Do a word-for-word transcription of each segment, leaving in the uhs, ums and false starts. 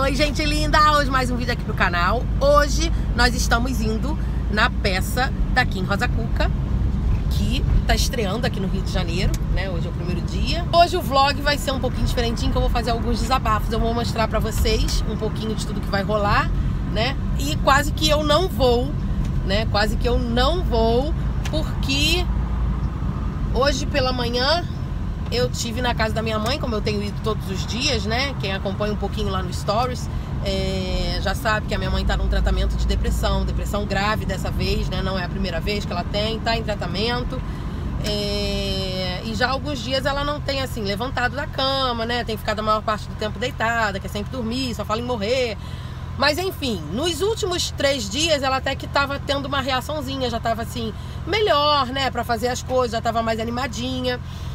Oi, gente linda! Hoje mais um vídeo aqui pro canal. Hoje nós estamos indo na peça da Kim Rosa Cuca, que tá estreando aqui no Rio de Janeiro, né? Hoje é o primeiro dia. Hoje o vlog vai ser um pouquinho diferentinho, que eu vou fazer alguns desabafos. Eu vou mostrar pra vocês um pouquinho de tudo que vai rolar, né? E quase que eu não vou, né? Quase que eu não vou, porque hoje pela manhã eu tive na casa da minha mãe, como eu tenho ido todos os dias, né? Quem acompanha um pouquinho lá no Stories é, já sabe que a minha mãe tá num tratamento de depressão, depressão grave dessa vez, né? Não é a primeira vez que ela tem, tá em tratamento. É, e já há alguns dias ela não tem, assim, levantado da cama, né? Tem ficado a maior parte do tempo deitada, quer sempre dormir, só fala em morrer. Mas enfim, nos últimos três dias ela até que tava tendo uma reaçãozinha, já tava assim, melhor, né? Pra fazer as coisas, já tava mais animadinha.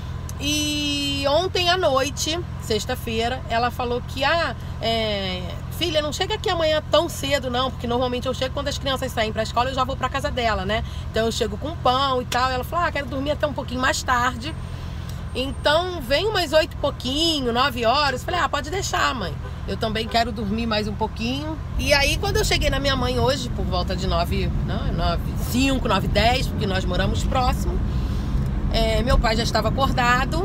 E ontem à noite, sexta-feira, ela falou que, ah, é, filha, não chega aqui amanhã tão cedo não, porque normalmente eu chego quando as crianças saem pra escola, eu já vou pra casa dela, né? Então eu chego com pão e tal, e ela falou, ah, quero dormir até um pouquinho mais tarde, então vem umas oito e pouquinho, nove horas. Eu falei, ah, pode deixar, mãe, eu também quero dormir mais um pouquinho. E aí quando eu cheguei na minha mãe hoje, por volta de nove, não, nove, cinco, nove, dez, porque nós moramos próximo, É, meu pai já estava acordado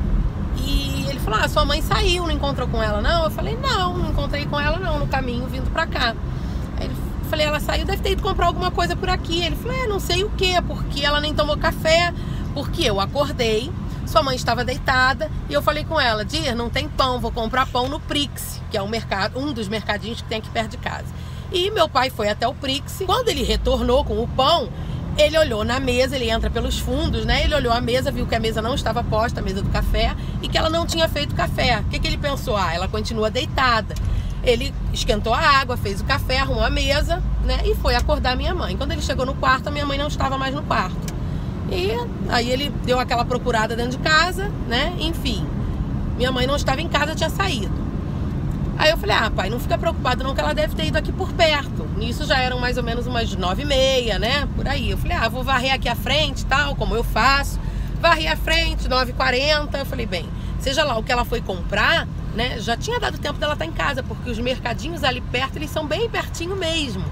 e ele falou, ah, sua mãe saiu, não encontrou com ela não? Eu falei, não, não encontrei com ela não, no caminho vindo pra cá. Aí ele, eu falei, ela saiu, deve ter ido comprar alguma coisa por aqui. Ele falou, é, não sei o que, porque ela nem tomou café, porque eu acordei, sua mãe estava deitada e eu falei com ela, Dir, não tem pão, vou comprar pão no Prix, que é um, mercado, um dos mercadinhos que tem aqui perto de casa. E meu pai foi até o Prix, quando ele retornou com o pão, ele olhou na mesa, ele entra pelos fundos, né? Ele olhou a mesa, viu que a mesa não estava posta, a mesa do café, e que ela não tinha feito café. O que que ele pensou? Ah, ela continua deitada. Ele esquentou a água, fez o café, arrumou a mesa, né? E foi acordar minha mãe. Quando ele chegou no quarto, a minha mãe não estava mais no quarto. E aí ele deu aquela procurada dentro de casa, né? Enfim, minha mãe não estava em casa, tinha saído. Aí eu falei, ah, pai, não fica preocupado não, que ela deve ter ido aqui por perto. Nisso já eram mais ou menos umas nove e meia, né? Por aí. Eu falei, ah, vou varrer aqui a frente e tal, como eu faço. Varri a frente, nove e quarenta. Eu falei, bem, seja lá o que ela foi comprar, né? Já tinha dado tempo dela estar em casa, porque os mercadinhos ali perto, eles são bem pertinho mesmo.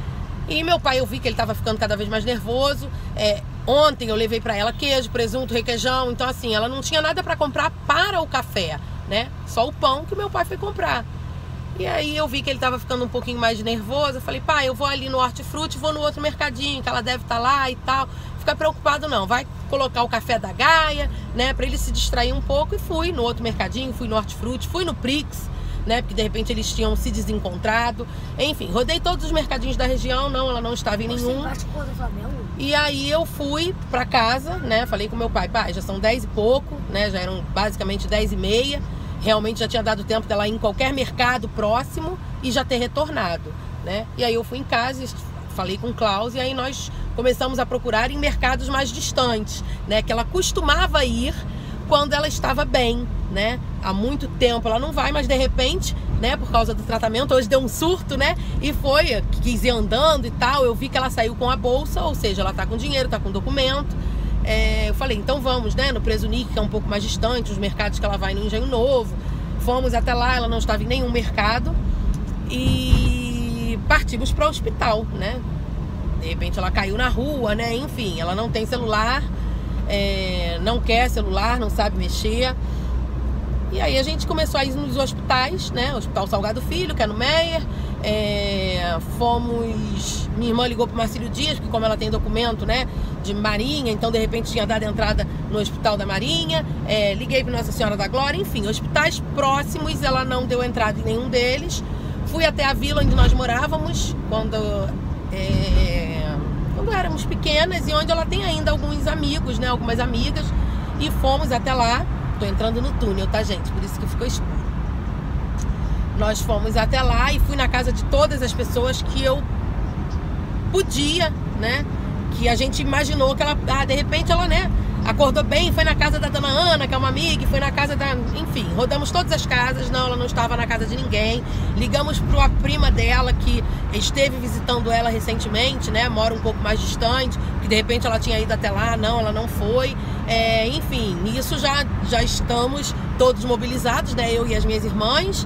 E meu pai, eu vi que ele estava ficando cada vez mais nervoso. É, ontem eu levei para ela queijo, presunto, requeijão. Então assim, ela não tinha nada para comprar para o café, né? Só o pão que meu pai foi comprar. E aí eu vi que ele tava ficando um pouquinho mais nervoso. Eu falei, pai, eu vou ali no Hortifruti, vou no outro mercadinho, que ela deve estar lá e tal. Fica preocupado não, vai colocar o café da Gaia, né? Pra ele se distrair um pouco. E fui no outro mercadinho, fui no Hortifruti, fui no Prix, né? Porque de repente eles tinham se desencontrado. Enfim, rodei todos os mercadinhos da região. Não, ela não estava em nenhum. E aí eu fui pra casa, né? Falei com meu pai, pai, já são dez e pouco, né? Já eram basicamente dez e meia. Realmente já tinha dado tempo dela ir em qualquer mercado próximo e já ter retornado, né? E aí eu fui em casa, falei com o Klaus e aí nós começamos a procurar em mercados mais distantes, né? Que ela costumava ir quando ela estava bem, né? Há muito tempo ela não vai, mas de repente, né? Por causa do tratamento, hoje deu um surto, né? E foi, quis ir andando e tal, eu vi que ela saiu com a bolsa, ou seja, ela tá com dinheiro, tá com documento. É, eu falei, então vamos, né, no Presunic, que é um pouco mais distante, os mercados que ela vai no Engenho Novo. Fomos até lá, ela não estava em nenhum mercado. E partimos para o hospital, né? De repente ela caiu na rua, né? Enfim, ela não tem celular, é, não quer celular, não sabe mexer. E aí a gente começou a ir nos hospitais, né? Hospital Salgado Filho, que é no Meier. É, fomos... Minha irmã ligou pro Marcílio Dias, porque como ela tem documento, né, de Marinha, então de repente tinha dado entrada no Hospital da Marinha. É, liguei para Nossa Senhora da Glória. Enfim, hospitais próximos, ela não deu entrada em nenhum deles. Fui até a vila onde nós morávamos quando, é, quando éramos pequenas, e onde ela tem ainda alguns amigos, né, algumas amigas. E fomos até lá. Tô entrando no túnel, tá, gente? Por isso que ficou escuro. Nós fomos até lá e fui na casa de todas as pessoas que eu podia, né? Que a gente imaginou que ela, ah, de repente ela, né, acordou bem, foi na casa da dona Ana, que é uma amiga, e foi na casa da... Enfim, rodamos todas as casas, não, ela não estava na casa de ninguém. Ligamos para a prima dela, que esteve visitando ela recentemente, né, mora um pouco mais distante, que de repente ela tinha ido até lá, não, ela não foi. É, enfim, nisso já, já estamos todos mobilizados, né, eu e as minhas irmãs.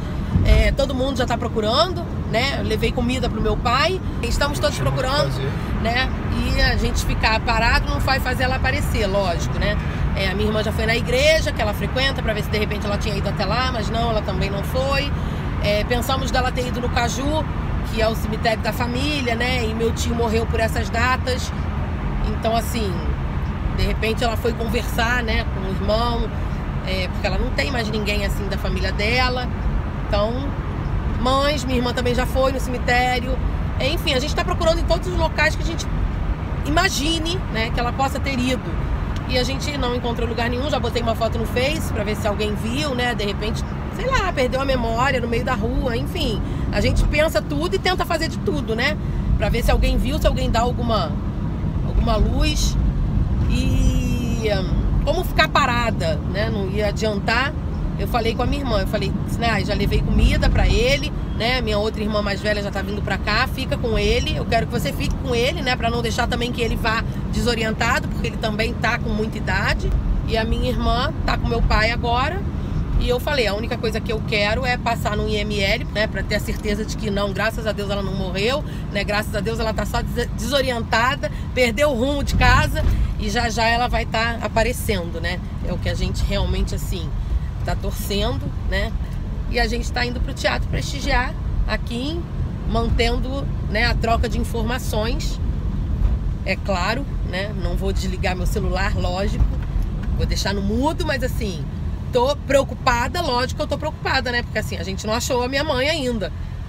É, todo mundo já tá procurando, né? Eu levei comida pro meu pai. Estamos todos procurando, né? E a gente ficar parado não vai fazer ela aparecer, lógico, né? É, a minha irmã já foi na igreja, que ela frequenta, pra ver se de repente ela tinha ido até lá, mas não, ela também não foi. É, pensamos dela ter ido no Caju, que é o cemitério da família, né? E meu tio morreu por essas datas. Então, assim, de repente ela foi conversar, né, com o irmão, é, porque ela não tem mais ninguém assim da família dela. Então, mães, minha irmã também já foi no cemitério. Enfim, a gente está procurando em todos os locais que a gente imagine, né, que ela possa ter ido. E a gente não encontrou lugar nenhum. Já botei uma foto no Face para ver se alguém viu, né? De repente, sei lá, perdeu a memória no meio da rua. Enfim, a gente pensa tudo e tenta fazer de tudo, né? Para ver se alguém viu, se alguém dá alguma, alguma luz. E como ficar parada, né? Não ia adiantar. Eu falei com a minha irmã, eu falei, ah, já levei comida pra ele, né? Minha outra irmã mais velha já tá vindo pra cá, fica com ele. Eu quero que você fique com ele, né? Pra não deixar também que ele vá desorientado, porque ele também tá com muita idade. E a minha irmã tá com meu pai agora. E eu falei, a única coisa que eu quero é passar no I M L, né? Pra ter a certeza de que não, graças a Deus ela não morreu, né? Graças a Deus ela tá só desorientada, perdeu o rumo de casa e já já ela vai estar tá aparecendo, né? É o que a gente realmente, assim, tá torcendo, né? E a gente tá indo pro teatro prestigiar aqui, mantendo, né, a troca de informações. É claro, né? Não vou desligar meu celular, lógico. Vou deixar no mudo, mas assim, tô preocupada, lógico que eu tô preocupada, né? Porque assim, a gente não achou a minha mãe ainda.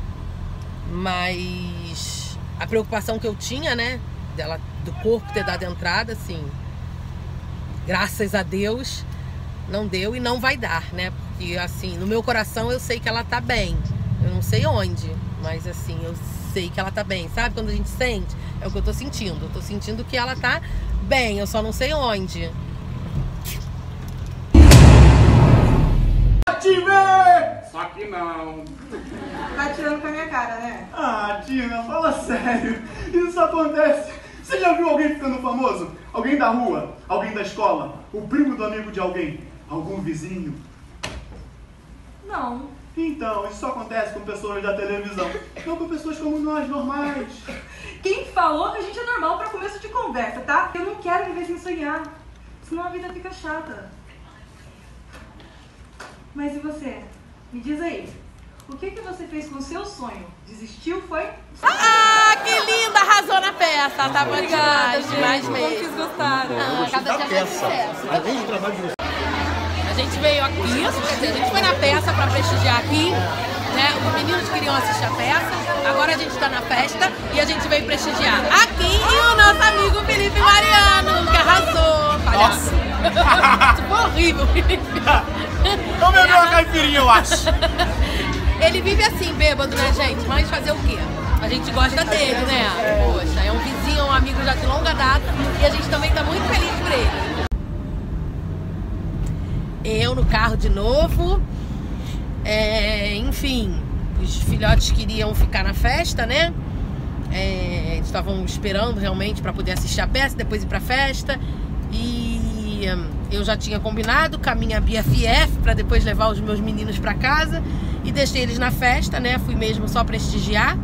Mas a preocupação que eu tinha, né, dela, do corpo ter dado entrada, assim, graças a Deus, não deu e não vai dar, né? Porque assim, no meu coração eu sei que ela tá bem. Eu não sei onde, mas assim, eu sei que ela tá bem. Sabe quando a gente sente? É o que eu tô sentindo. Eu tô sentindo que ela tá bem, eu só não sei onde. Só que não. Tá tirando com a minha cara, né? Ah, Tina, fala sério. Isso acontece. Você já viu alguém ficando famoso? Alguém da rua? Alguém da escola? O primo do amigo de alguém? Algum vizinho? Não. Então, isso só acontece com pessoas da televisão. Não com pessoas como nós, normais. Quem falou que a gente é normal pra começo de conversa, tá? Eu não quero viver sem sonhar. Senão a vida fica chata. Mas e você? Me diz aí. O que que você fez com o seu sonho? Desistiu, foi? Ah, que linda! Arrasou na peça! Tá bom demais, demais Como mesmo. vocês gostaram? Ah, cada dia mais sucesso. Além do trabalho de A gente veio aqui, quer dizer, a gente foi na peça pra prestigiar aqui, né? Os meninos queriam assistir a peça, agora a gente tá na festa e a gente veio prestigiar aqui e o nosso amigo Felipe Mariano, que arrasou! Palhaço! Isso foi horrível, Felipe! Então me deu uma caipirinha, eu acho. Ele vive assim, bêbado, né, gente? Mas fazer o quê? A gente gosta dele, né? Poxa, é um vizinho, um amigo já de longa data e a gente também tá muito feliz por ele. Eu no carro de novo, é, enfim, os filhotes queriam ficar na festa, né? É, eles estavam esperando realmente para poder assistir a peça, depois ir pra festa. E hum, eu já tinha combinado com a minha B F F para depois levar os meus meninos para casa e deixei eles na festa, né? Fui mesmo só prestigiar,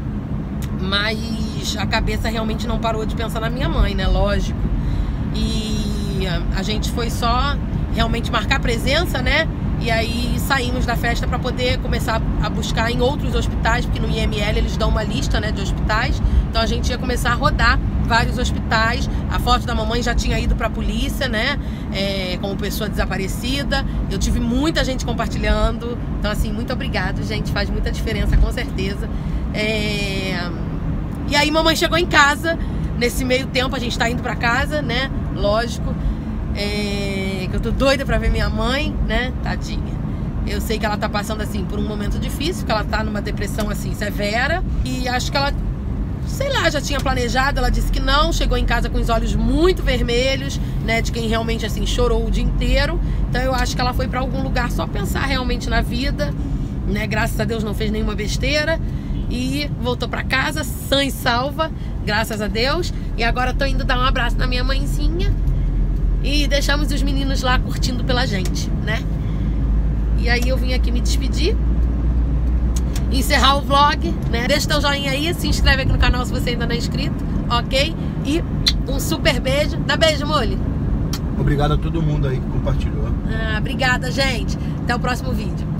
mas a cabeça realmente não parou de pensar na minha mãe, né? Lógico. E hum, a gente foi só realmente marcar presença, né? E aí saímos da festa para poder começar a buscar em outros hospitais, porque no I M L eles dão uma lista, né, de hospitais. Então a gente ia começar a rodar vários hospitais. A foto da mamãe já tinha ido para a polícia, né, é, como pessoa desaparecida. Eu tive muita gente compartilhando. Então assim, muito obrigado, gente, faz muita diferença, com certeza. É... E aí mamãe chegou em casa. Nesse meio tempo a gente tá indo para casa, né, lógico. É, que eu tô doida pra ver minha mãe, né, tadinha. Eu sei que ela tá passando, assim, por um momento difícil, que ela tá numa depressão, assim, severa. E acho que ela, sei lá, já tinha planejado. Ela disse que não, chegou em casa com os olhos muito vermelhos, né, de quem realmente, assim, chorou o dia inteiro. Então eu acho que ela foi pra algum lugar só pensar realmente na vida, né, graças a Deus não fez nenhuma besteira. E voltou pra casa, sã e salva, graças a Deus. E agora tô indo dar um abraço na minha mãezinha. E deixamos os meninos lá curtindo pela gente, né? E aí eu vim aqui me despedir. encerrar o vlog, né? Deixa teu joinha aí, se inscreve aqui no canal se você ainda não é inscrito, ok? E um super beijo. Dá beijo, Mole. Obrigado a todo mundo aí que compartilhou. Ah, obrigada, gente. Até o próximo vídeo.